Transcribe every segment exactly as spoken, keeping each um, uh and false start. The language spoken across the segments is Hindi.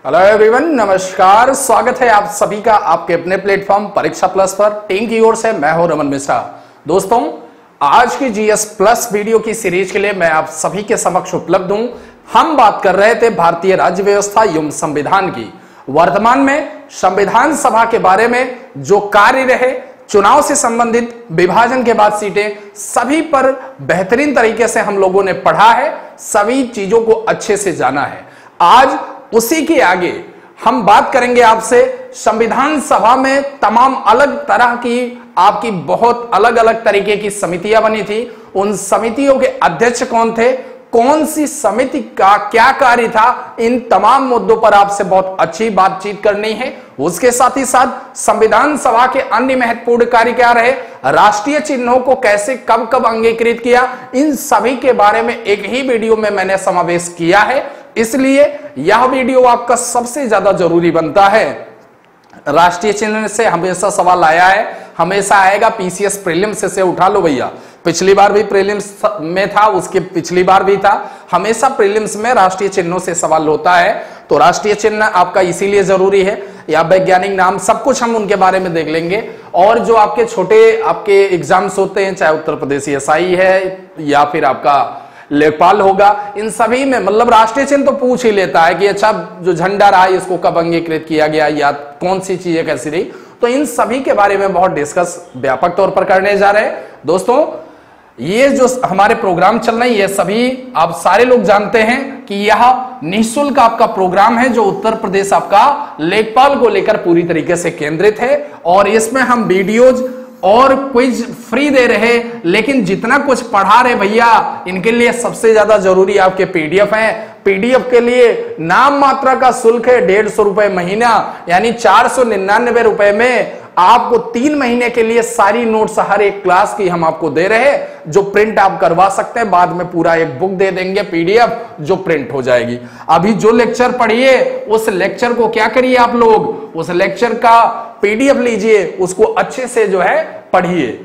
हेलो एवरीवन, नमस्कार। स्वागत है आप सभी का आपके अपने प्लेटफॉर्म परीक्षा प्लस पर। टीम की ओर से मैं हूं रमन मिश्रा। दोस्तों, आज की जीएस प्लस वीडियो की सीरीज के लिए मैं आप सभी के समक्ष उपलब्ध हूं। हम बात कर रहे थे भारतीय राज्य व्यवस्था एवं संविधान की। वर्तमान में संविधान सभा के बारे में जो कार्य रहे, चुनाव से संबंधित, विभाजन के बाद सीटें, सभी पर बेहतरीन तरीके से हम लोगों ने पढ़ा है, सभी चीजों को अच्छे से जाना है। आज उसी के आगे हम बात करेंगे आपसे संविधान सभा में तमाम अलग तरह की आपकी बहुत अलग अलग तरीके की समितियां बनी थी। उन समितियों के अध्यक्ष कौन थे, कौन सी समिति का क्या कार्य था, इन तमाम मुद्दों पर आपसे बहुत अच्छी बातचीत करनी है। उसके साथ ही साथ संविधान सभा के अन्य महत्वपूर्ण कार्य क्या रहे, राष्ट्रीय चिन्हों को कैसे कब कब अंगीकृत किया, इन सभी के बारे में एक ही वीडियो में मैंने समावेश किया है। इसलिए यह वीडियो आपका सबसे ज्यादा जरूरी बनता है। राष्ट्रीय चिन्ह से हमेशा सवाल आया है, हमेशा आएगा। पीसीएस प्रीलिम्स से उठा लो भैया, पिछली बार भी प्रीलिम्स में था, उसके पिछली बार भी था। हमेशा प्रीलिम्स में राष्ट्रीय चिन्हों से सवाल होता है। तो राष्ट्रीय चिन्ह आपका इसीलिए जरूरी है, या वैज्ञानिक नाम, सब कुछ हम उनके बारे में देख लेंगे। और जो आपके छोटे आपके एग्जाम्स होते हैं, चाहे उत्तर प्रदेश एसआई है या फिर आपका लेखपाल होगा, इन सभी में मतलब राष्ट्रीय चिन्ह तो पूछ ही लेता है कि अच्छा जो झंडा रहा है इसको कब अंगीकृत किया गया, या कौन सी चीजें कैसी रही। तो इन सभी के बारे में बहुत डिस्कस व्यापक तौर पर करने जा रहे हैं। दोस्तों, ये जो हमारे प्रोग्राम चल रहे हैं, ये सभी आप सारे लोग जानते हैं कि यह निःशुल्क आपका प्रोग्राम है, जो उत्तर प्रदेश आपका लेखपाल को लेकर पूरी तरीके से केंद्रित है। और इसमें हम वीडियोज और क्विज फ्री दे रहे, लेकिन जितना कुछ पढ़ा रहे भैया, इनके लिए सबसे ज्यादा जरूरी आपके पीडीएफ हैं। पीडीएफ के लिए नाम मात्रा का शुल्क है डेढ़ सौ रुपए महीना, यानी चार सौ निन्यानवे रुपए में आपको तीन महीने के लिए सारी नोट्स हर एक क्लास की हम आपको दे रहे हैं, जो प्रिंट आप करवा सकते हैं। बाद में पूरा एक बुक दे देंगे पीडीएफ, जो प्रिंट हो जाएगी। अभी जो लेक्चर पढ़िए उस लेक्चर को क्या करिए आप लोग, उस लेक्चर का पीडीएफ लीजिए, उसको अच्छे से जो है पढ़िए।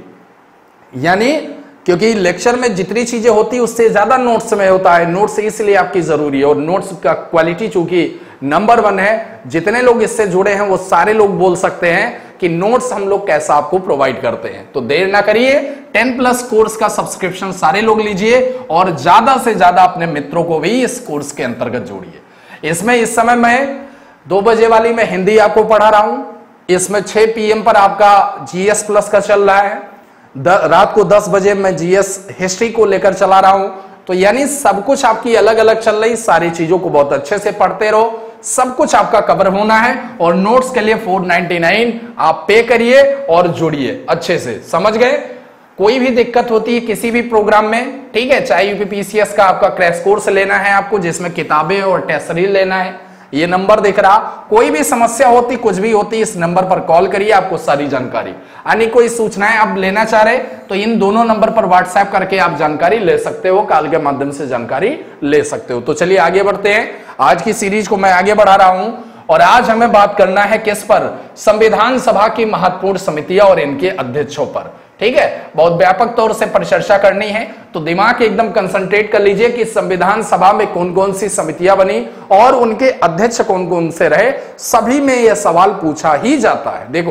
यानी क्योंकि लेक्चर में जितनी चीजें होती है उससे ज्यादा नोट्स में होता है। नोट्स इसलिए आपकी जरूरी है, और नोट्स का क्वालिटी चूंकि नंबर वन है, जितने लोग इससे जुड़े हैं वो सारे लोग बोल सकते हैं कि नोट्स हम लोग कैसा आपको प्रोवाइड करते हैं। तो देर ना करिए, टेन प्लस कोर्स का सब्सक्रिप्शन सारे लोग लीजिए, और ज्यादा से ज्यादा अपने मित्रों को भी इस कोर्स के अंतर्गत जोड़िए। इसमें इस समय मैं दो बजे वाली में हिंदी आपको पढ़ा रहा हूं, इसमें छह पीएम पर आपका जीएस प्लस का चल रहा है, रात को दस बजे मैं जीएस हिस्ट्री को लेकर चला रहा हूं। तो यानी सब कुछ आपकी अलग अलग चल रही, सारी चीजों को बहुत अच्छे से पढ़ते रहो, सब कुछ आपका कवर होना है। और नोट्स के लिए फोर नाइनटी नाइन आप पे करिए और जुड़िए अच्छे से, समझ गए। कोई भी दिक्कत होती है किसी भी प्रोग्राम में, ठीक है, चाहे यूपीपीसीएस का आपका क्रैश कोर्स लेना है आपको, जिसमें किताबें और टेस्ट सीरीज लेना है, ये नंबर दिख रहा, कोई भी समस्या होती, कुछ भी होती, इस नंबर पर कॉल करिए, आपको सारी जानकारी। यानी कोई सूचनाएं आप लेना चाह रहे तो इन दोनों नंबर पर व्हाट्सएप करके आप जानकारी ले सकते हो, कॉल के माध्यम से जानकारी ले सकते हो। तो चलिए आगे बढ़ते हैं। आज की सीरीज को मैं आगे बढ़ा रहा हूं, और आज हमें बात करना है किस पर, संविधान सभा की महत्वपूर्ण समितियां और इनके अध्यक्षों पर। ठीक है, बहुत व्यापक तौर से परिचर्चा करनी है, तो दिमाग एकदम कंसंट्रेट कर लीजिए कि संविधान सभा में कौन कौन सी समितियां बनी और उनके अध्यक्ष कौन कौन से रहे। सभी में यह सवाल पूछा ही जाता है। देखो,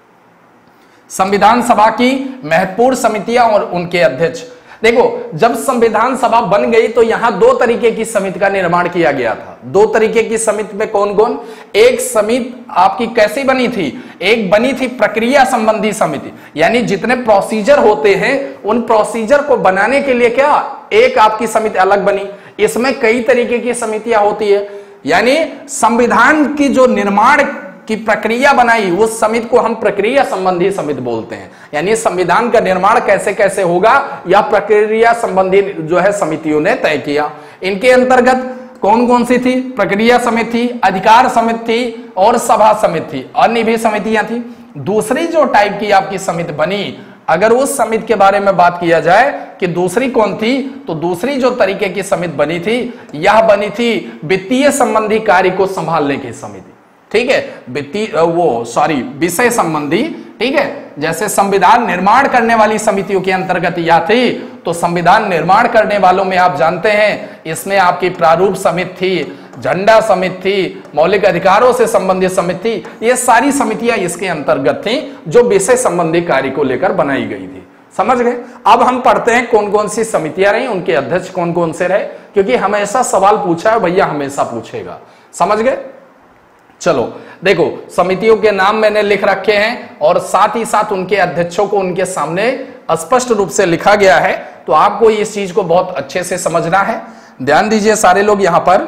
संविधान सभा की महत्वपूर्ण समितियां और उनके अध्यक्ष। देखो, जब संविधान सभा बन गई तो यहां दो तरीके की समिति का निर्माण किया गया था। दो तरीके की समिति में कौन कौन, एक समिति आपकी कैसी बनी थी, एक बनी थी प्रक्रिया संबंधी समिति, यानी जितने प्रोसीजर होते हैं उन प्रोसीजर को बनाने के लिए क्या एक आपकी समिति अलग बनी। इसमें कई तरीके की समितियां होती है, यानी संविधान की जो निर्माण की प्रक्रिया बनाई, उस समिति को हम प्रक्रिया संबंधी समिति बोलते हैं। यानी संविधान का निर्माण कैसे कैसे होगा, या प्रक्रिया संबंधी जो है समितियों ने तय किया। इनके अंतर्गत कौन कौन सी थी, प्रक्रिया समिति थी, अधिकार समिति थी और सभा समिति थी, अन्य भी समितियां थी। दूसरी जो टाइप की आपकी समिति बनी, अगर उस समिति के बारे में बात किया जाए कि दूसरी कौन थी, तो दूसरी जो तरीके की समिति बनी थी, यह बनी थी वित्तीय संबंधी कार्य को संभालने की समिति। ठीक है, वित्तीय वो सॉरी विषय संबंधी, ठीक है, जैसे संविधान निर्माण करने वाली समितियों के अंतर्गत यह थी, तो संविधान निर्माण करने वालों में आप जानते हैं इसमें आपकी प्रारूप समिति थी, झंडा समिति थी, मौलिक अधिकारों से संबंधित समिति थी, ये सारी समितियां इसके अंतर्गत थी जो विषय संबंधी कार्य को लेकर बनाई गई थी। समझ गए। अब हम पढ़ते हैं कौन कौन सी समितियां रही, उनके अध्यक्ष कौन कौन से रहे, क्योंकि हमेशा सवाल पूछा है भैया, हमेशा पूछेगा। समझ गए। चलो देखो, समितियों के नाम मैंने लिख रखे हैं और साथ ही साथ उनके अध्यक्षों को उनके सामने स्पष्ट रूप से लिखा गया है, तो आपको इस चीज को बहुत अच्छे से समझना है। ध्यान दीजिए सारे लोग यहां पर,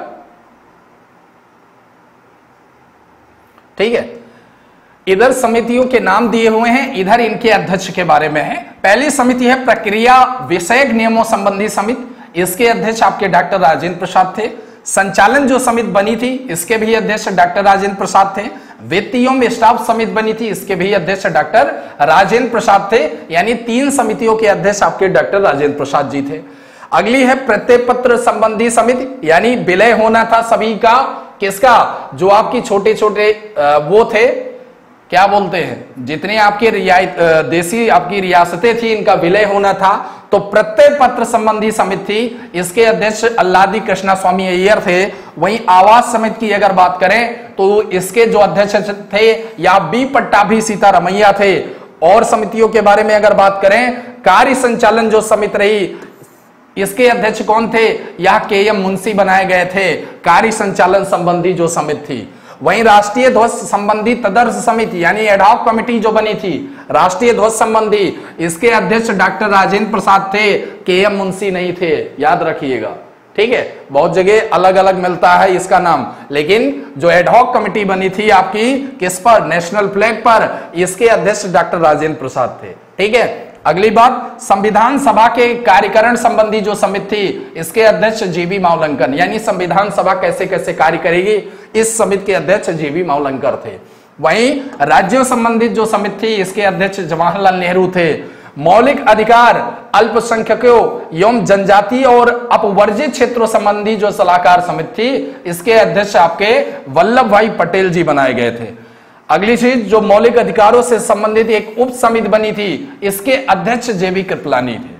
ठीक है। इधर समितियों के नाम दिए हुए हैं, इधर इनके अध्यक्ष के बारे में है। पहली समिति है प्रक्रिया विषयक नियमों संबंधी समिति, इसके अध्यक्ष आपके डॉक्टर राजेंद्र प्रसाद थे। संचालन जो समिति बनी थी, इसके भी अध्यक्ष डॉक्टर राजेंद्र प्रसाद थे। वित्तीय एवं स्टाफ समिति बनी थी, इसके भी अध्यक्ष डॉक्टर राजेंद्र प्रसाद थे। यानी तीन समितियों के अध्यक्ष आपके डॉक्टर राजेंद्र प्रसाद जी थे। अगली है प्रत्यय पत्र संबंधी समिति, यानी विलय होना था सभी का, किसका, जो आपकी छोटे छोटे वो थे, क्या बोलते हैं, जितनी आपकी रियायत देसी आपकी रियासतें थी, इनका विलय होना था, तो प्रत्यय पत्र संबंधी समिति थी, इसके अध्यक्ष अल्लादी कृष्णा स्वामी अय्यर थे। वहीं आवास समिति की अगर बात करें तो इसके जो अध्यक्ष थे या बी पट्टाभी सीतारमैया थे। और समितियों के बारे में अगर बात करें, कार्य संचालन जो समिति रही, इसके अध्यक्ष कौन थे, यह के एम मुंशी बनाए गए थे, कार्य संचालन संबंधी जो समिति थी। वहीं राष्ट्रीय ध्वज संबंधी तदर्श समिति यानी एडहॉक कमेटी जो बनी थी राष्ट्रीय ध्वज संबंधी, इसके अध्यक्ष डॉक्टर राजेंद्र प्रसाद थे, के एम मुंशी नहीं थे, याद रखिएगा। ठीक है, बहुत जगह अलग अलग मिलता है इसका नाम, लेकिन जो एडहॉक कमेटी बनी थी आपकी किस पर, नेशनल फ्लैग पर, इसके अध्यक्ष डॉक्टर राजेंद्र प्रसाद थे। ठीक है। अगली बात, संविधान सभा के कार्यकरण संबंधी जो समिति थी, इसके अध्यक्ष जीबी मावलंकर, यानी संविधान सभा कैसे कैसे कार्य करेगी, इस समिति के अध्यक्ष जीबी मावलंकर थे। वहीं राज्यों संबंधित जो समिति थी, इसके अध्यक्ष जवाहरलाल नेहरू थे। मौलिक अधिकार, अल्पसंख्यकों एवं जनजातीय और अपवर्जित क्षेत्रों संबंधी जो सलाहकार समिति थी, इसके अध्यक्ष आपके वल्लभ भाई पटेल जी बनाए गए थे। अगली चीज, जो मौलिक अधिकारों से संबंधित एक उप समिति बनी थी, इसके अध्यक्ष जेबी कृपलानी थे।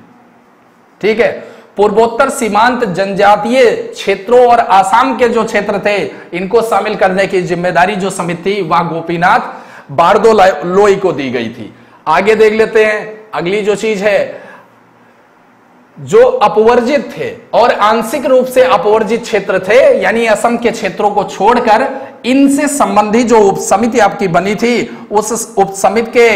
ठीक है। पूर्वोत्तर सीमांत जनजातीय क्षेत्रों और आसाम के जो क्षेत्र थे, इनको शामिल करने की जिम्मेदारी जो समिति थी, वह गोपीनाथ बारदोलोई को दी गई थी। आगे देख लेते हैं। अगली जो चीज है, जो अपवर्जित थे और आंशिक रूप से अपवर्जित क्षेत्र थे, यानी असम के क्षेत्रों को छोड़कर, इनसे संबंधी जो उप समिति आपकी बनी थी, उस उप समिति के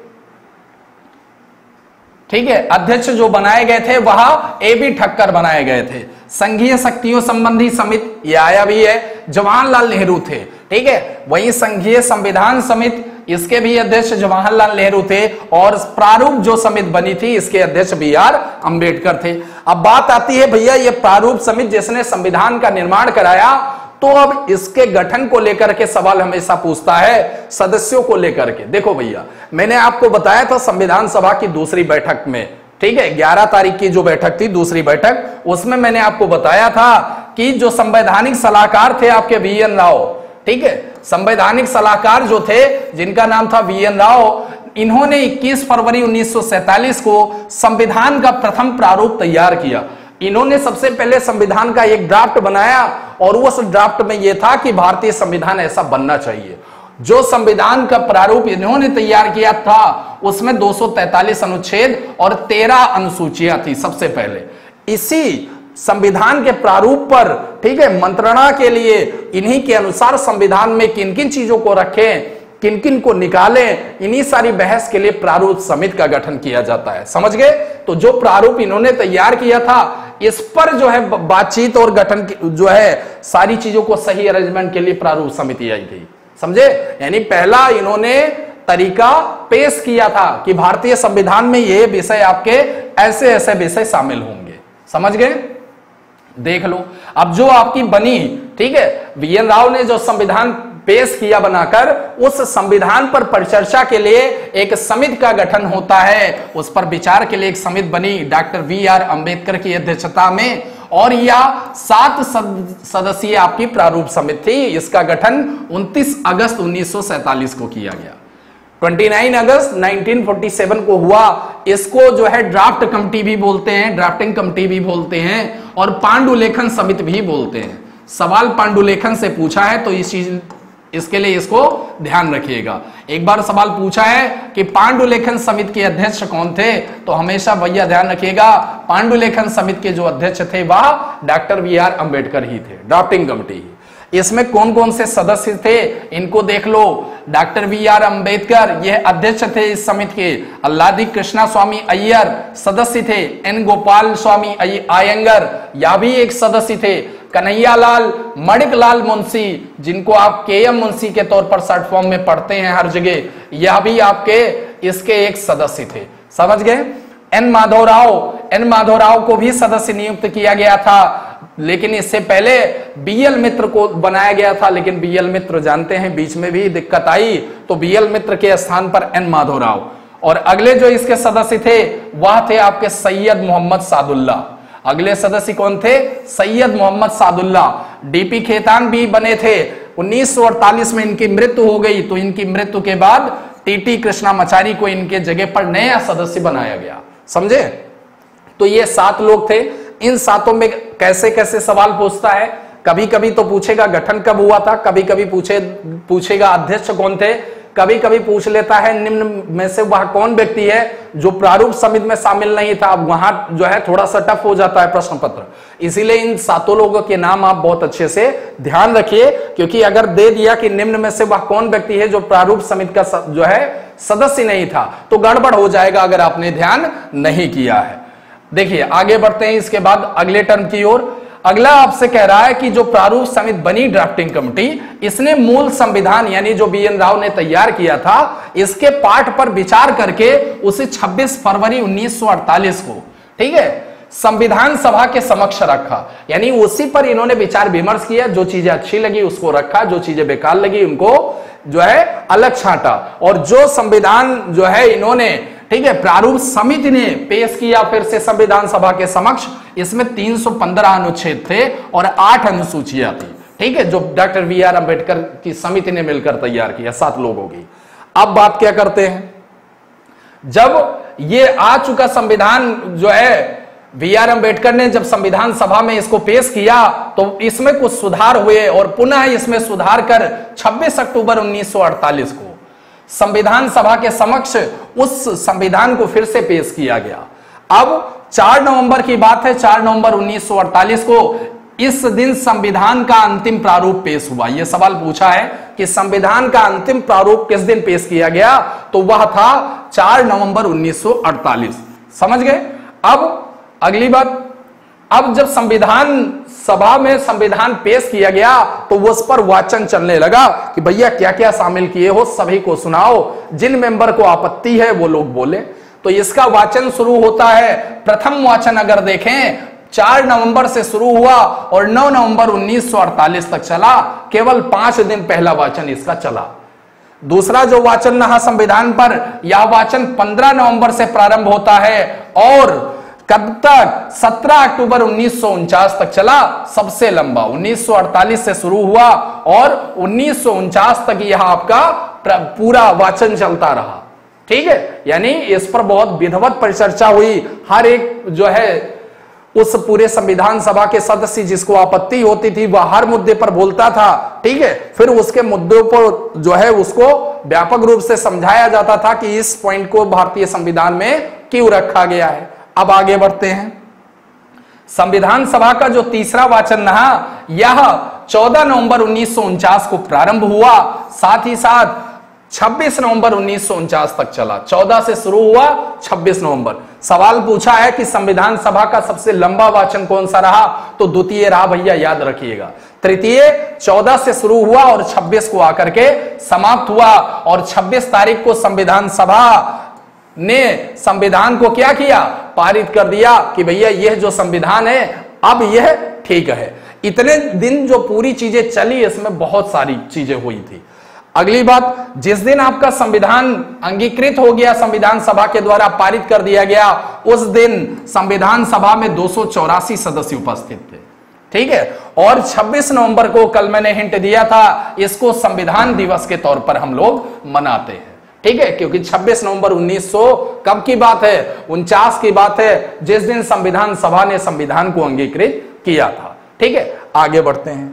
ठीक है अध्यक्ष जो बनाए गए थे, वह ए बी ठक्कर बनाए गए थे। संघीय शक्तियों संबंधी समिति, यह आया भी है, जवाहरलाल नेहरू थे। ठीक है। वहीं संघीय संविधान समिति, इसके भी अध्यक्ष जवाहरलाल नेहरू थे। और प्रारूप जो समिति बनी थी, इसके अध्यक्ष बी आर अंबेडकर थे। अब बात आती है भैया, ये प्रारूप समिति जिसने संविधान का निर्माण कराया, तो अब इसके गठन को लेकर के सवाल हमेशा पूछता है, सदस्यों को लेकर के। देखो भैया, मैंने आपको बताया था संविधान सभा की दूसरी बैठक में, ठीक है, ग्यारह तारीख की जो बैठक थी, दूसरी बैठक, उसमें मैंने आपको बताया था कि जो संवैधानिक सलाहकार थे आपके वी एन राव, ठीक है, संवैधानिक सलाहकार जो थे, जिनका नाम था वी एन राव, इन्होंने इक्कीस फरवरी उन्नीस सौ सैंतालीस को संविधान का प्रथम प्रारूप तैयार किया। इन्होंने सबसे पहले संविधान का एक ड्राफ्ट बनाया और उस ड्राफ्ट में यह था कि भारतीय संविधान ऐसा बनना चाहिए। जो संविधान का प्रारूप इन्होंने तैयार किया था, उसमें दो सौ तैंतालीस अनुच्छेद और तेरह अनुसूचियां थी सबसे पहले। इसी संविधान के प्रारूप पर, ठीक है, मंत्रणा के लिए इन्हीं के अनुसार संविधान में किन किन चीजों को रखें, किन किन को निकालें, इन्हीं सारी बहस के लिए प्रारूप समिति का गठन किया जाता है। समझ गए। तो जो प्रारूप इन्होंने तैयार किया था, इस पर जो है बातचीत और गठन जो है सारी चीजों को सही अरेंजमेंट के लिए प्रारूप समिति आई थी। समझे। यानी पहला इन्होंने तरीका पेश किया था कि भारतीय संविधान में ये विषय आपके ऐसे ऐसे विषय शामिल होंगे। समझ गए। देख लो, अब जो आपकी बनी, ठीक है, वी एन राव ने जो संविधान पेश किया बनाकर, उस संविधान पर परिचर्चा के लिए एक समिति का गठन होता है। उस पर विचार के लिए एक समिति बनी डॉक्टर बी आर अंबेडकर की अध्यक्षता में, और यह सात सदस्यीय आपकी प्रारूप समिति थी। इसका गठन उनतीस अगस्त उन्नीस सौ सैंतालीस को किया गया। उनतीस अगस्त उन्नीस सौ सैंतालीस को हुआ। इसको जो है ड्राफ्ट कमेटी भी बोलते हैं, ड्राफ्टिंग कमेटी भी बोलते हैं, और पांडुलेखन समिति भी बोलते हैं। सवाल पांडुलेखन से पूछा है, तो इस चीज इसके लिए इसको ध्यान रखिएगा। एक बार सवाल पूछा है कि पांडुलेखन समिति के अध्यक्ष कौन थे, तो हमेशा भैया ध्यान रखिएगा पांडुलेखन समिति के जो अध्यक्ष थे वह डॉक्टर बी आर अंबेडकर ही थे, ड्राफ्टिंग कमेटी ही। इसमें कौन कौन से सदस्य थे इनको देख लो। डॉक्टर बी आर अंबेडकर यह अध्यक्ष थे इस समिति के। अल्लादी कृष्णा स्वामी अय्यर सदस्य थे। एन गोपाल स्वामी अयंगर यह भी एक सदस्य थे। कन्हैयालाल मणिकलाल मुंशी, जिनको आप के एम मुंशी के तौर पर शॉर्ट फॉर्म में पढ़ते हैं हर जगह, यह भी आपके इसके एक सदस्य थे। समझ गए। एन माधवराव, एन माधवराव को भी सदस्य नियुक्त किया गया था, लेकिन इससे पहले बी एल मित्र को बनाया गया था, लेकिन बी एल मित्र जानते हैं बीच में भी दिक्कत आई, तो बी एल मित्र के स्थान पर एन माधवराव। और अगले जो इसके सदस्य थे वह थे आपके सैयद मोहम्मद सादुल्ला। अगले सदस्य कौन थे? सैयद मोहम्मद सादुल्ला। डीपी खेतान भी बने थे। उन्नीस सौ अड़तालीस में इनकी मृत्यु हो गई, तो इनकी मृत्यु के बाद टीटी कृष्णामाचारी को इनके जगह पर नया सदस्य बनाया गया। समझे। तो ये सात लोग थे। इन सातों में कैसे कैसे सवाल पूछता है, कभी कभी तो पूछेगा गठन कब हुआ था, कभी कभी पूछे पूछेगा अध्यक्ष कौन थे, कभी कभी पूछ लेता है निम्न में से वह कौन व्यक्ति है जो प्रारूप समिति में शामिल नहीं था। अब वहां जो है थोड़ा सा टफ हो जाता है प्रश्न पत्र, इसीलिए इन सातों लोगों के नाम आप बहुत अच्छे से ध्यान रखिए, क्योंकि अगर दे दिया कि निम्न में से वह कौन व्यक्ति है जो प्रारूप समिति का जो है सदस्य नहीं था, तो गड़बड़ हो जाएगा अगर आपने ध्यान नहीं किया है। देखिए आगे बढ़ते हैं इसके बाद अगले टर्म की ओर। अगला आपसे कह रहा है कि जो प्रारूप समिति बनी ड्राफ्टिंग कमेटी, इसने मूल संविधान यानी जो बी एन राव ने तैयार किया था, इसके पाठ पर विचार करके उसे छब्बीस फरवरी उन्नीस सौ अड़तालीस को, ठीक है, संविधान सभा के समक्ष रखा। यानी उसी पर इन्होंने विचार विमर्श किया, जो चीजें अच्छी लगी उसको रखा, जो चीजें बेकार लगी उनको जो है अलग छांटा। और जो संविधान जो है इन्होंने, ठीक है, प्रारूप समिति ने पेश किया फिर से संविधान सभा के समक्ष, इसमें तीन सौ पंद्रह अनुच्छेद थे और आठ अनुसूचियां थी, ठीक है, जो डॉक्टर बी आर अंबेडकर की समिति ने मिलकर तैयार किया, सात लोगों की। अब बात क्या करते हैं, जब ये आ चुका संविधान जो है, बी आर अंबेडकर ने जब संविधान सभा में इसको पेश किया तो इसमें कुछ सुधार हुए और पुनः इसमें सुधार कर छब्बीस अक्टूबर उन्नीस सौ अड़तालीस को संविधान सभा के समक्ष उस संविधान को फिर से पेश किया गया। अब चार नवंबर की बात है, चार नवंबर उन्नीस सौ अड़तालीस को इस दिन संविधान का अंतिम प्रारूप पेश हुआ। यह सवाल पूछा है कि संविधान का अंतिम प्रारूप किस दिन पेश किया गया, तो वह था चार नवंबर उन्नीस सौ अड़तालीस। समझ गए। अब अगली बात, अब जब संविधान सभा में संविधान पेश किया गया तो उस पर वाचन चलने लगा कि भैया क्या क्या शामिल किए हो सभी को सुनाओ, जिन मेंबर को आपत्ति है वो लोग बोले। तो इसका वाचन शुरू होता है। प्रथम वाचन अगर देखें चार नवंबर से शुरू हुआ और नौ नवंबर उन्नीस सौ अड़तालीस तक चला, केवल पांच दिन पहला वाचन इसका चला। दूसरा जो वाचन रहा संविधान पर, यह वाचन पंद्रह नवंबर से प्रारंभ होता है और कब तक? सत्रह अक्टूबर उन्नीस सौ उनचास तक चला, सबसे लंबा। उन्नीस सौ अड़तालीस से शुरू हुआ और उन्नीस सौ उनचास तक यह आपका पूरा वाचन चलता रहा, ठीक है। यानी इस पर बहुत विधिवत परिचर्चा हुई। हर एक जो है उस पूरे संविधान सभा के सदस्य जिसको आपत्ति होती थी वह हर मुद्दे पर बोलता था, ठीक है। फिर उसके मुद्दों पर जो है उसको व्यापक रूप से समझाया जाता था कि इस पॉइंट को भारतीय संविधान में क्यों रखा गया है। अब आगे बढ़ते हैं। संविधान सभा का जो तीसरा वाचन रहा यह चौदह नवंबर उन्नीस सौ उनचास को प्रारंभ हुआ, साथ ही साथ छब्बीस नवंबर उन्नीस सौ उनचास तक चला। चौदह से शुरू हुआ, छब्बीस नवंबर। सवाल पूछा है कि संविधान सभा का सबसे लंबा वाचन कौन सा रहा, तो द्वितीय रहा भैया, याद रखिएगा। तृतीय चौदह से शुरू हुआ और छब्बीस को आकर के समाप्त हुआ और छब्बीस तारीख को संविधान सभा ने संविधान को क्या किया? पारित कर दिया कि भैया यह जो संविधान है अब यह ठीक है। इतने दिन जो पूरी चीजें चली इसमें बहुत सारी चीजें हुई थी। अगली बात, जिस दिन आपका संविधान अंगीकृत हो गया, संविधान सभा के द्वारा पारित कर दिया गया, उस दिन संविधान सभा में दो सौ चौरासी सदस्य उपस्थित थे, ठीक है। और छब्बीस नवंबर को, कल मैंने हिंट दिया था, इसको संविधान दिवस के तौर पर हम लोग मनाते हैं, ठीक है, क्योंकि छब्बीस नवंबर उन्नीस सौ कब की बात है? उनचास की बात है, जिस दिन संविधान सभा ने संविधान को अंगीकृत किया था, ठीक है। आगे बढ़ते हैं।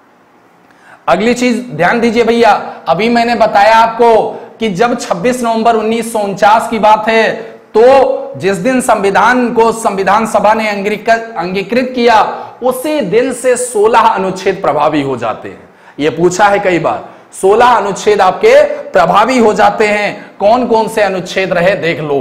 अगली चीज ध्यान दीजिए भैया, अभी मैंने बताया आपको कि जब छब्बीस नवंबर उन्नीस सौ उनचास की बात है, तो जिस दिन संविधान को संविधान सभा ने अंगीकृत किया, उसी दिन से सोलह अनुच्छेद प्रभावी हो जाते हैं। यह पूछा है कई बार, सोलह अनुच्छेद आपके प्रभावी हो जाते हैं। कौन कौन से अनुच्छेद रहे देख लो,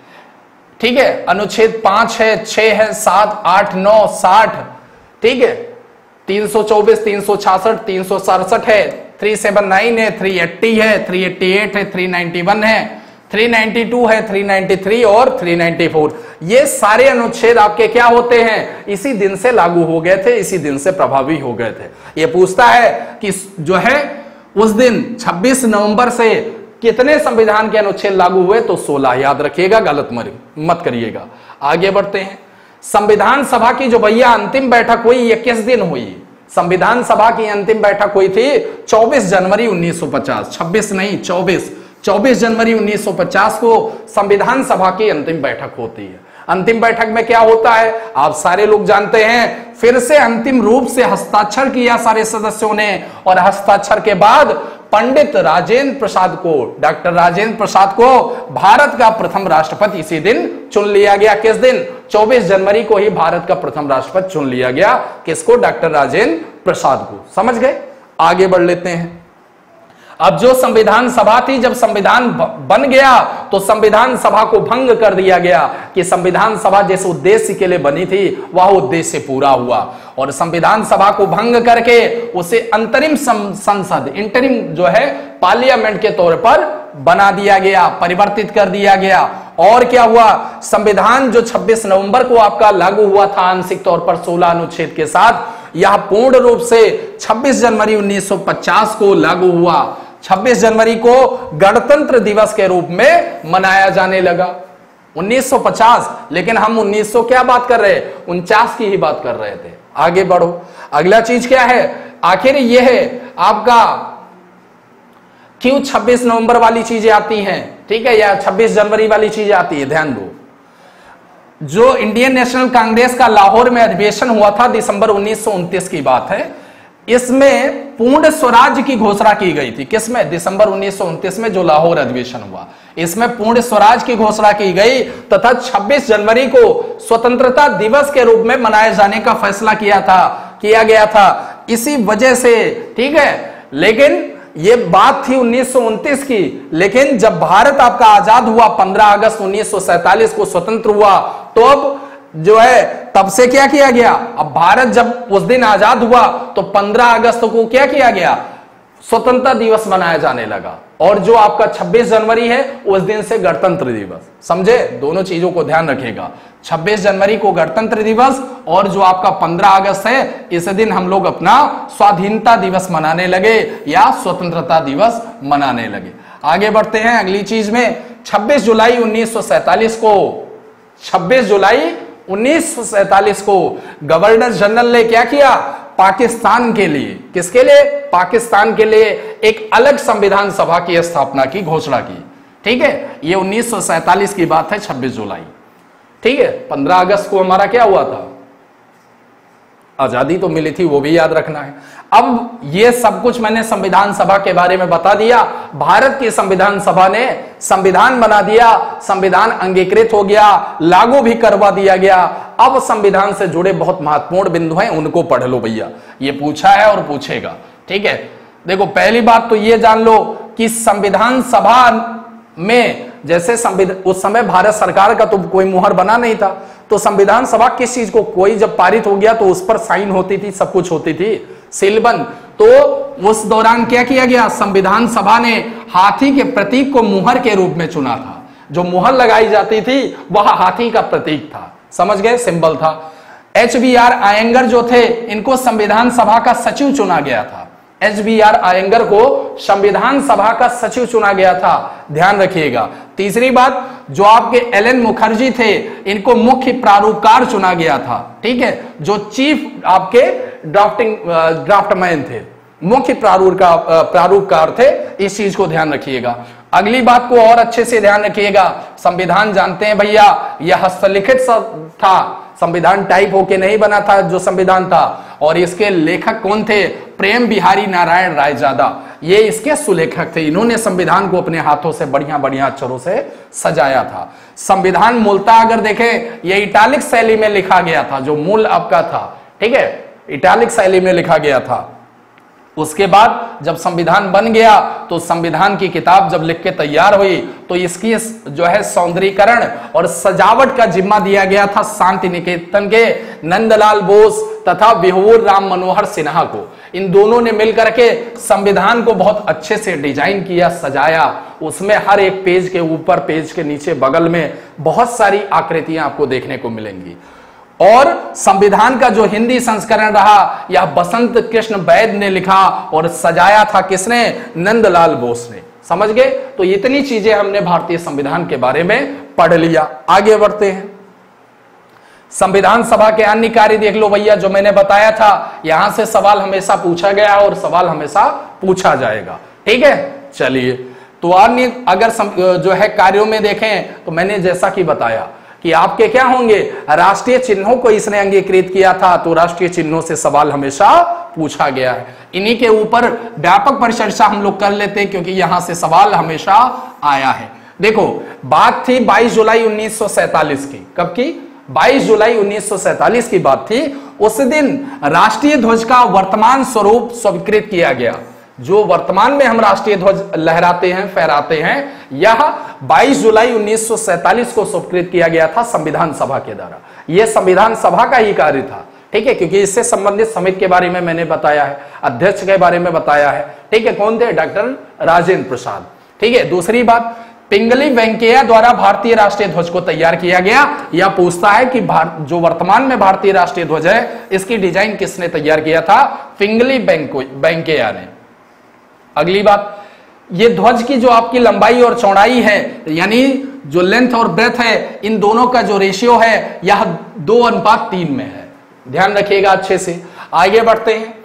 ठीक है। अनुच्छेद पांच है, छह है, सात, आठ, नौ, साठ, ठीक है। तीन सौ चौबीस, तीन सौ छियासठ, तीन सौ सड़सठ है, तीन सौ उन्यासी है, तीन सौ अस्सी है, तीन सौ अट्ठासी है, तीन सौ इक्यानवे है, तीन सौ बानवे है, तीन सौ तिरानवे और तीन सौ चौरानवे। ये सारे अनुच्छेद आपके क्या होते हैं, इसी दिन से लागू हो गए थे, इसी दिन से प्रभावी हो गए थे। ये पूछता है कि जो है उस दिन छब्बीस नवंबर से कितने संविधान के अनुच्छेद लागू हुए, तो सोलह। याद रखिएगा, गलत मत करिएगा। आगे बढ़ते हैं। संविधान सभा की जो भैया अंतिम बैठक हुई, ये किस दिन हुई? संविधान सभा की अंतिम बैठक हुई थी चौबीस जनवरी उन्नीस सौ पचास, छब्बीस नहीं चौबीस, चौबीस जनवरी उन्नीस सौ पचास को संविधान सभा की अंतिम बैठक होती है। अंतिम बैठक में क्या होता है आप सारे लोग जानते हैं। फिर से अंतिम रूप से हस्ताक्षर किया सारे सदस्यों ने, और हस्ताक्षर के बाद पंडित राजेंद्र प्रसाद को, डॉक्टर राजेंद्र प्रसाद को भारत का प्रथम राष्ट्रपति इसी दिन चुन लिया गया। किस दिन? चौबीस जनवरी को ही भारत का प्रथम राष्ट्रपति चुन लिया गया। किसको? डॉक्टर राजेंद्र प्रसाद को। समझ गए? आगे बढ़ लेते हैं। अब जो संविधान सभा थी, जब संविधान बन गया तो संविधान सभा को भंग कर दिया गया कि संविधान सभा जिस उद्देश्य के लिए बनी थी वह उद्देश्य पूरा हुआ, और संविधान सभा को भंग करके उसे अंतरिम संसद, इंटरिम जो है पार्लियामेंट के तौर पर बना दिया गया, परिवर्तित कर दिया गया। और क्या हुआ? संविधान जो छब्बीस नवंबर को आपका लागू हुआ था आंशिक तौर पर सोलह अनुच्छेद के साथ, यह पूर्ण रूप से छब्बीस जनवरी उन्नीस सौ पचास को लागू हुआ। छब्बीस जनवरी को गणतंत्र दिवस के रूप में मनाया जाने लगा। उन्नीस सौ पचास, लेकिन हम उन्नीस सौ क्या बात कर रहे हैं? उनचास की ही बात कर रहे थे। आगे बढ़ो। अगला चीज क्या है? आखिर यह है आपका क्यों छब्बीस नवंबर वाली चीजें आती हैं, ठीक है, या छब्बीस जनवरी वाली चीजें आती है। ध्यान दो, जो इंडियन नेशनल कांग्रेस का लाहौर में अधिवेशन हुआ था दिसंबर उन्नीस सौ उनतीस की बात है, इसमें पूर्ण स्वराज की घोषणा की गई थी। किसमें? दिसंबर उन्नीस सौ उनतीस में जो लाहौर अधिवेशन हुआ, इसमें पूर्ण स्वराज की घोषणा की गई तथा छब्बीस जनवरी को स्वतंत्रता दिवस के रूप में मनाए जाने का फैसला किया था किया गया था। इसी वजह से, ठीक है, लेकिन ये बात थी उन्नीस सौ उनतीस की, लेकिन जब भारत आपका आजाद हुआ पंद्रह अगस्त उन्नीस सौ सैंतालीस को स्वतंत्र हुआ, तो अब जो है तब से क्या किया गया? अब भारत जब उस दिन आजाद हुआ तो पंद्रह अगस्त को क्या किया गया? स्वतंत्रता दिवस मनाया जाने लगा। और जो आपका छब्बीस जनवरी है उस दिन से गणतंत्र दिवस। समझे? दोनों चीजों को ध्यान रखिएगा। छब्बीस जनवरी को गणतंत्र दिवस, और जो आपका पंद्रह अगस्त है इस दिन हम लोग अपना स्वाधीनता दिवस मनाने लगे या स्वतंत्रता दिवस मनाने लगे। आगे बढ़ते हैं अगली चीज में। छब्बीस जुलाई उन्नीस सौ सैंतालीस को छब्बीस जुलाई उन्नीस सौ सैंतालीस को गवर्नर जनरल ने क्या किया? पाकिस्तान के लिए, किसके लिए? पाकिस्तान के लिए एक अलग संविधान सभा की स्थापना की घोषणा की। ठीक है, ये उन्नीस सौ सैंतालीस की बात है, छब्बीस जुलाई। ठीक है, पंद्रह अगस्त को हमारा क्या हुआ था? आजादी तो मिली थी, वो भी याद रखना है। अब ये सब कुछ मैंने संविधान सभा के बारे में बता दिया। भारत की संविधान सभा ने संविधान बना दिया, संविधान अंगीकृत हो गया, लागू भी करवा दिया गया। अब संविधान से जुड़े बहुत महत्वपूर्ण बिंदु हैं, उनको पढ़ लो भैया। ये पूछा है और पूछेगा। ठीक है, देखो पहली बात तो ये जान लो कि संविधान सभा में जैसे संविधान उस समय भारत सरकार का तो कोई मुहर बना नहीं था, तो संविधान सभा किस चीज को, कोई जब पारित हो गया तो उस पर साइन होती थी, सब कुछ होती थी, सीलबंद। तो उस दौरान क्या किया गया? संविधान सभा ने हाथी के प्रतीक को मुहर के रूप में चुना था। जो मुहर लगाई जाती थी वह हाथी का प्रतीक था। समझ गए? सिंबल था। एच बी आर आयंगर जो थे, इनको संविधान सभा का सचिव चुना गया था। एच बी आर आयंगर को संविधान सभा का सचिव चुना गया था, ध्यान रखिएगा। तीसरी बात, जो आपके एल एन मुखर्जी थे, इनको मुख्य प्रारूपकार चुना गया था। ठीक है, जो चीफ आपके ड्राफ्टिंग ड्राफ्टमैन थे, मुख्य प्रारूप का प्रारूपकार थे। इस चीज को ध्यान रखिएगा। अगली बात को और अच्छे से ध्यान रखिएगा। संविधान जानते हैं भैया, यह हस्तलिखित था, संविधान टाइप होके नहीं बना था जो संविधान था। और इसके लेखक कौन थे? प्रेम बिहारी नारायण रायजादा, ये इसके सुलेखक थे। इन्होंने संविधान को अपने हाथों से बढ़िया बढ़िया अक्षरों से सजाया था। संविधान मूलतः अगर देखें ये इटालिक शैली में लिखा गया था, जो मूल आपका था, ठीक है, इटालिक शैली में लिखा गया था। उसके बाद जब संविधान बन गया तो संविधान की किताब जब लिख के तैयार हुई तो इसकी जो है सौंदर्यीकरण और सजावट का जिम्मा दिया गया था शांति निकेतन के नंदलाल बोस तथा विभूर राम मनोहर सिन्हा को। इन दोनों ने मिलकर के संविधान को बहुत अच्छे से डिजाइन किया, सजाया। उसमें हर एक पेज के ऊपर, पेज के नीचे, बगल में बहुत सारी आकृतियां आपको देखने को मिलेंगी। और संविधान का जो हिंदी संस्करण रहा यह बसंत कृष्ण वैद्य ने लिखा और सजाया था किसने? नंदलाल बोस ने। समझ गए? तो इतनी चीजें हमने भारतीय संविधान के बारे में पढ़ लिया। आगे बढ़ते हैं। संविधान सभा के अन्य कार्य देख लो भैया, जो मैंने बताया था, यहां से सवाल हमेशा पूछा गया और सवाल हमेशा पूछा जाएगा। ठीक है, चलिए। तो अन्य अगर जो है कार्यों में देखें तो मैंने जैसा कि बताया कि आपके क्या होंगे, राष्ट्रीय चिन्हों को इसने अंगीकृत किया था, तो राष्ट्रीय चिन्हों से सवाल हमेशा पूछा गया है। इन्हीं के ऊपर व्यापक परिचर्चा हम लोग कर लेते हैं क्योंकि यहां से सवाल हमेशा आया है। देखो, बात थी बाईस जुलाई उन्नीस सौ सैतालीस की। कब की? बाईस जुलाई उन्नीस सौ सैतालीस की बात थी। उस दिन राष्ट्रीय ध्वज का वर्तमान स्वरूप स्वीकृत किया गया। जो वर्तमान में हम राष्ट्रीय ध्वज लहराते हैं, फहराते हैं, यह बाईस जुलाई उन्नीस सौ सैतालीस को स्वीकृत किया गया था संविधान सभा के द्वारा। यह संविधान सभा का ही कार्य था। ठीक है, क्योंकि इससे संबंधित समिति के बारे में मैंने बताया है, अध्यक्ष के बारे में बताया है। ठीक है, कौन थे? डॉक्टर राजेंद्र प्रसाद। ठीक है, दूसरी बात, पिंगली वेंकैया द्वारा भारतीय राष्ट्रीय ध्वज को तैयार किया गया। यह पूछता है कि जो वर्तमान में भारतीय राष्ट्रीय ध्वज है इसकी डिजाइन किसने तैयार किया था? पिंगली वेंकैया ने। अगली बात, ये ध्वज की जो आपकी लंबाई और चौड़ाई है, यानी जो लेंथ और ब्रेथ है, इन दोनों का जो रेशियो है यह दो अनुपात तीन में है। ध्यान रखिएगा अच्छे से। आगे बढ़ते हैं।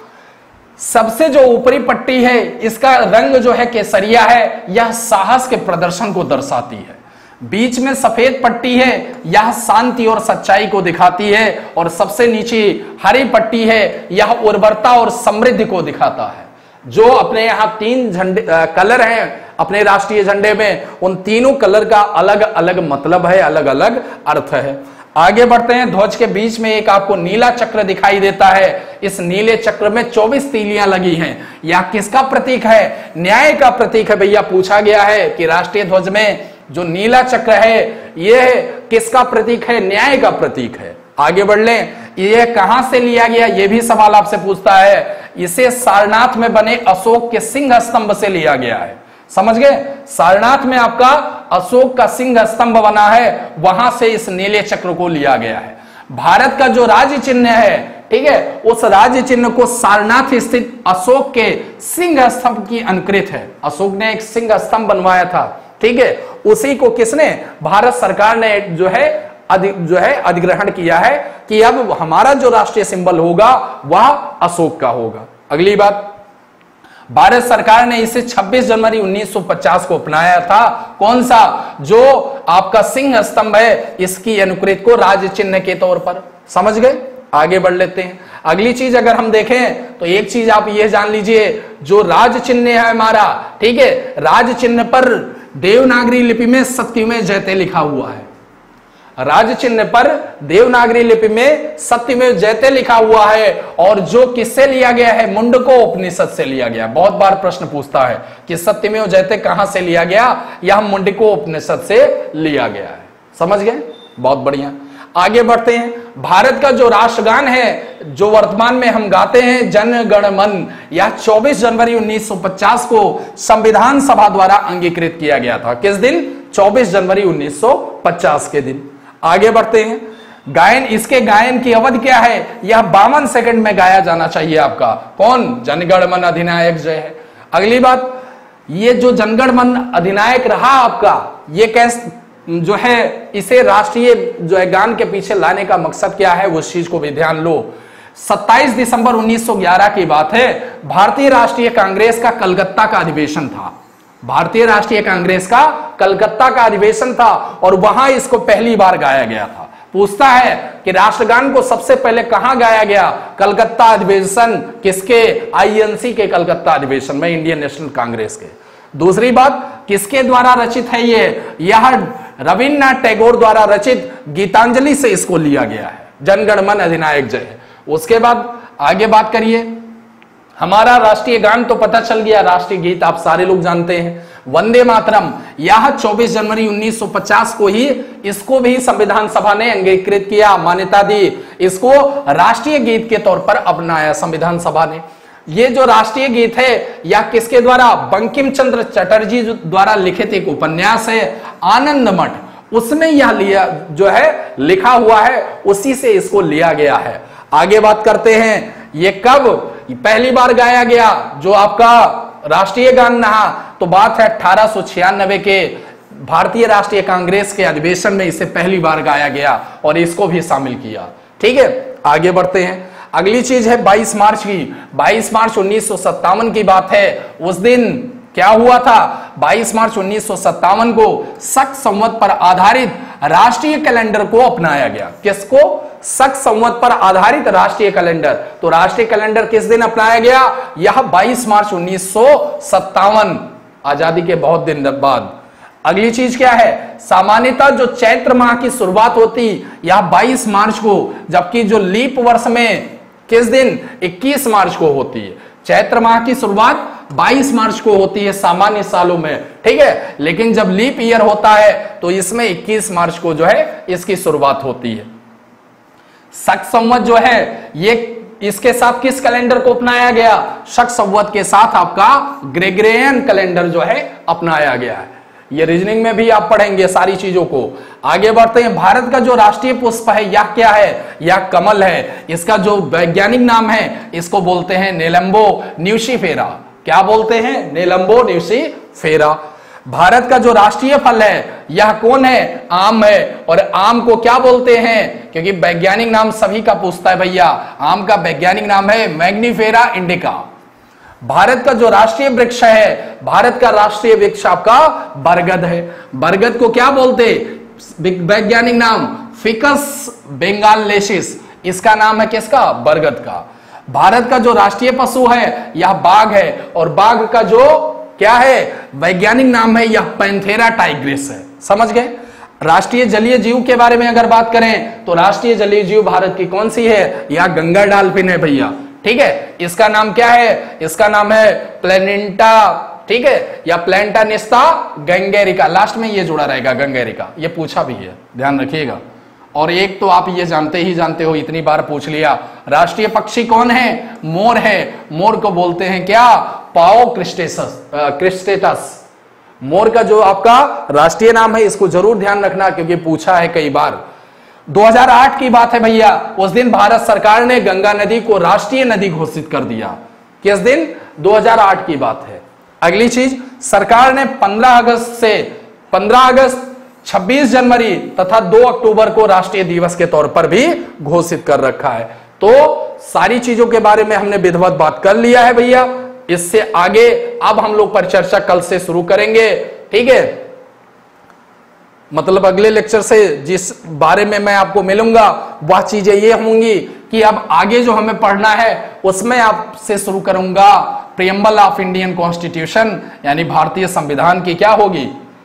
सबसे जो ऊपरी पट्टी है इसका रंग जो है केसरिया है, यह साहस के प्रदर्शन को दर्शाती है। बीच में सफेद पट्टी है, यह शांति और सच्चाई को दिखाती है। और सबसे नीचे हरी पट्टी है, यह उर्वरता और समृद्धि को दिखाता है। जो अपने यहां तीन झंडे कलर हैं अपने राष्ट्रीय झंडे में, उन तीनों कलर का अलग अलग मतलब है, अलग अलग अर्थ है। आगे बढ़ते हैं। ध्वज के बीच में एक आपको नीला चक्र दिखाई देता है। इस नीले चक्र में चौबीस तीलियां लगी हैं। यह किसका प्रतीक है? न्याय का प्रतीक है भैया। पूछा गया है कि राष्ट्रीय ध्वज में जो नीला चक्र है यह किसका प्रतीक है? न्याय का प्रतीक है। आगे बढ़ लें। यह कहां से लिया गया? यह भी सवाल आपसे पूछता है। इसे सारनाथ में बने अशोक के सिंह स्तंभ से लिया गया है। समझ गए? सारनाथ में आपका अशोक का सिंह स्तंभ बना है, वहां से इस नीले चक्र को लिया गया है। भारत का जो राज्य चिन्ह है, ठीक है, उस राज्य चिन्ह को सारनाथ स्थित अशोक के सिंह स्तंभ की अनुकृत है। अशोक ने एक सिंह स्तंभ बनवाया था, ठीक है, उसी को किसने? भारत सरकार ने जो है अधि, जो है अधिग्रहण किया है कि अब हमारा जो राष्ट्रीय सिंबल होगा वह अशोक का होगा। अगली बात, भारत सरकार ने इसे छब्बीस जनवरी उन्नीस सौ पचास को अपनाया था। कौन सा? जो आपका सिंह स्तंभ है, इसकी अनुकृत को राज्य चिन्ह के तौर पर। समझ गए? आगे बढ़ लेते हैं। अगली चीज अगर हम देखें तो एक चीज आप ये जान लीजिए, जो राज्य चिन्ह है हमारा, ठीक है, राज्य चिन्ह पर देवनागरी लिपि में सत्यमेव जयते लिखा हुआ है। राज्य चिन्ह पर देवनागरी लिपि में सत्यमेव जयते लिखा हुआ है। और जो किससे लिया गया है? मुंडको उपनिषद से लिया गया। बहुत बार प्रश्न पूछता है कि सत्यमेव जयते कहां से लिया गया? यह मुंडको उपनिषद से लिया गया है। समझ गए? बहुत बढ़िया। आगे बढ़ते हैं। भारत का जो राष्ट्रगान है, जो वर्तमान में हम गाते हैं, जन गण मन, यह चौबीस जनवरी उन्नीस सौ पचास को संविधान सभा द्वारा अंगीकृत किया गया था। किस दिन? चौबीस जनवरी उन्नीस सौ पचास के दिन। आगे बढ़ते हैं। गायन, इसके गायन की अवधि क्या है? यह बावन सेकंड में गाया जाना चाहिए आपका। कौन? जनगण मन अधिनायक जय है। अगली बात, ये जो जनगण मन अधिनायक रहा आपका, ये कैसे जो है, इसे राष्ट्रीय जो है गान के पीछे लाने का मकसद क्या है, उस चीज को भी ध्यान लो। सत्ताईस दिसंबर उन्नीस सौ ग्यारह की बात है। भारतीय राष्ट्रीय कांग्रेस का कलकत्ता का अधिवेशन था। भारतीय राष्ट्रीय कांग्रेस का कलकत्ता का अधिवेशन था और वहां इसको पहली बार गाया गया था। पूछता है कि राष्ट्रगान को सबसे पहले कहां गाया गया? कलकत्ता अधिवेशन किसके? आईएनसी के कलकत्ता अधिवेशन में, इंडियन नेशनल कांग्रेस के। दूसरी बात, किसके द्वारा रचित है ये? यह रविन्द्रनाथ टैगोर द्वारा रचित गीतांजलि से इसको लिया गया है, जनगण मन अधिनायक जय। उसके बाद आगे बात करिए, हमारा राष्ट्रीय गान तो पता चल गया, राष्ट्रीय गीत आप सारे लोग जानते हैं, वंदे मातरम। यह चौबीस जनवरी उन्नीस सौ पचास को ही इसको भी संविधान सभा ने अंगीकृत किया, मान्यता दी, इसको राष्ट्रीय गीत के तौर पर अपनाया संविधान सभा ने। ये जो राष्ट्रीय गीत है यह किसके द्वारा? बंकिम चंद्र चटर्जी द्वारा लिखित एक उपन्यास है आनंद मठ, उसमें यह लिया जो है लिखा हुआ है, उसी से इसको लिया गया है। आगे बात करते हैं, ये कब पहली बार गाया गया जो आपका राष्ट्रीय गान रहा? तो बात है अठारह सौ छियानवे के भारतीय राष्ट्रीय कांग्रेस के अधिवेशन में इसे पहली बार गाया गया और इसको भी शामिल किया। ठीक है, आगे बढ़ते हैं। अगली चीज है बाईस मार्च की। बाईस मार्च उन्नीस सौ सत्तावन की बात है। उस दिन क्या हुआ था? बाईस मार्च उन्नीस सौ सत्तावन को शक संवत पर आधारित राष्ट्रीय कैलेंडर को अपनाया गया। किसको? शक संवत पर आधारित राष्ट्रीय कैलेंडर। तो राष्ट्रीय कैलेंडर किस दिन अपनाया गया? यह बाईस मार्च उन्नीस सौ सत्तावन, आजादी के बहुत दिन बाद। अगली चीज क्या है? सामान्यतः जो चैत्र माह की शुरुआत होती यह बाईस मार्च को, जबकि जो लीप वर्ष में किस दिन? इक्कीस मार्च को होती है। चैत्र माह की शुरुआत बाईस मार्च को होती है सामान्य सालों में, ठीक है, लेकिन जब लीप ईयर होता है तो इसमें इक्कीस मार्च को जो है इसकी शुरुआत होती है। शक संवत जो है ये इसके साथ किस कैलेंडर को अपनाया गया? शक संवत के साथ आपका ग्रेगोरियन कैलेंडर जो है अपनाया गया है। ये रीजनिंग में भी आप पढ़ेंगे सारी चीजों को। आगे बढ़ते हैं। भारत का जो राष्ट्रीय पुष्प है यह क्या है? यह कमल है। इसका जो वैज्ञानिक नाम है इसको बोलते हैं नेलंबो न्यूसीफेरा। क्या बोलते हैं? नेलंबो न्यूसीफेरा। भारत का जो राष्ट्रीय फल है यह कौन है? आम है। और आम को क्या बोलते हैं? क्योंकि वैज्ञानिक नाम सभी का पूछता है भैया, आम का वैज्ञानिक नाम है मैग्नीफेरा इंडिका। भारत का जो राष्ट्रीय वृक्ष है, भारत का राष्ट्रीय वृक्ष आपका बरगद है। बरगद को क्या बोलते? वैज्ञानिक नाम फिकस बेंगालेसिस। इसका नाम है किसका? बरगद का। भारत का जो राष्ट्रीय पशु है यह बाघ है। और बाघ का जो क्या है वैज्ञानिक नाम है यह पैंथेरा टाइग्रिस है। समझ गए? राष्ट्रीय जलीय जीव के बारे में अगर बात करें तो राष्ट्रीय जलीय जीव भारत की कौन सी है? यह गंगा डॉल्फिन है भैया। ठीक है, इसका नाम क्या है? इसका नाम है प्लेनेंटा, ठीक है, या प्लेंटानिस्ता गंगेरिका। लास्ट में ये जुड़ा रहेगा गंगेरिका, ये पूछा भी है, ध्यान रखिएगा। और एक तो आप ये जानते ही जानते हो, इतनी बार पूछ लिया। राष्ट्रीय पक्षी कौन है? मोर है। मोर को बोलते हैं क्या? पाओ क्रिस्टेटस क्रिस्टेटस। मोर का जो आपका राष्ट्रीय नाम है इसको जरूर ध्यान रखना क्योंकि पूछा है कई बार। दो हज़ार आठ की बात है भैया। उस दिन भारत सरकार ने गंगा नदी को राष्ट्रीय नदी घोषित कर दिया। किस दिन? दो हज़ार आठ की बात है। अगली चीज, सरकार ने पंद्रह अगस्त से पंद्रह अगस्त, छब्बीस जनवरी तथा दो अक्टूबर को राष्ट्रीय दिवस के तौर पर भी घोषित कर रखा है। तो सारी चीजों के बारे में हमने विधिवत बात कर लिया है भैया। इससे आगे अब हम लोग पर चर्चा कल से शुरू करेंगे, ठीक है। मतलब अगले लेक्चर से जिस बारे में मैं आपको मिलूंगा वह चीजें ये होंगी कि अब आगे जो हमें पढ़ना है उसमें आपसे शुरू करूंगा प्रियम्बल ऑफ इंडियन कॉन्स्टिट्यूशन, यानी भारतीय संविधान की क्या होगी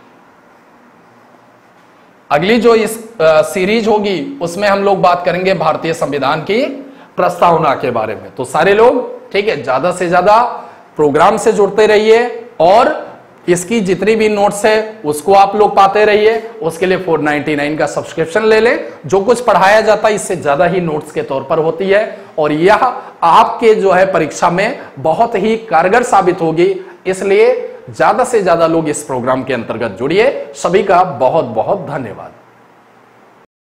अगली जो इस आ, सीरीज होगी उसमें हम लोग बात करेंगे भारतीय संविधान की प्रस्तावना के बारे में। तो सारे लोग, ठीक है, ज्यादा से ज्यादा प्रोग्राम से जुड़ते रहिए और इसकी जितनी भी नोट्स है उसको आप लोग पाते रहिए। उसके लिए चार सौ निन्यानवे का सब्सक्रिप्शन ले लें। जो कुछ पढ़ाया जाता है इससे ज्यादा ही नोट्स के तौर पर होती है और यह आपके जो है परीक्षा में बहुत ही कारगर साबित होगी। इसलिए ज्यादा से ज्यादा लोग इस प्रोग्राम के अंतर्गत जुड़िए। सभी का बहुत बहुत धन्यवाद।